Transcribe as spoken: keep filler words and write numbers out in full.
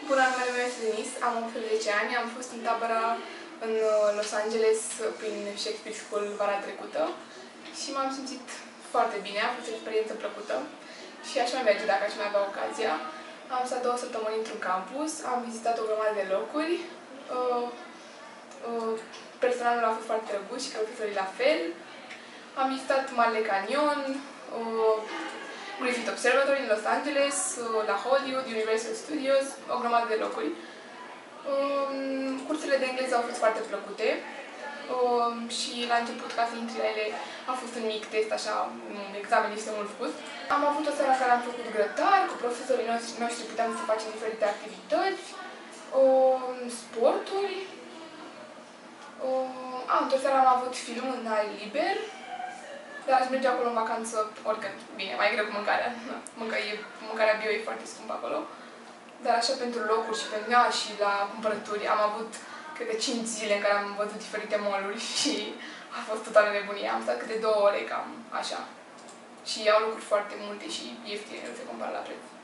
Bună, numele meu este Denis, am optsprezece ani, am fost în tabăra în Los Angeles prin Shakespeare School vara trecută și m-am simțit foarte bine, a fost o experiență plăcută și aș mai merge dacă aș mai avea ocazia. Am stat două săptămâni într-un campus, am vizitat o grămadă de locuri, uh, uh, personalul a fost foarte drăguț și profesorii la fel. Am vizitat Marele Canyon, uh, Griffith Observatory în Los Angeles, la Hollywood, Universal Studios, o grămadă de locuri. Um, cursele de engleză au fost foarte plăcute um, și la început, ca să intri la ele, a fost un mic test, așa, un examen este mult spus. Am avut o seară în care am făcut grătar, cu profesorii noștri, noștri puteam să facem diferite activități, um, sporturi. Um, a, într-o seară am avut film în aer liber. Dar aș merge acolo în vacanță oricând. Bine, mai greu cu mâncarea. Mânca e, mâncarea bio e foarte scumpă acolo. Dar așa pentru locuri și pentru ea și la cumpărături am avut, cred că, cinci zile în care am văzut diferite mall-uri și a fost totală nebunie. Am stat câte două ore, cam așa. Și au lucruri foarte multe și ieftine, nu se compară la preț.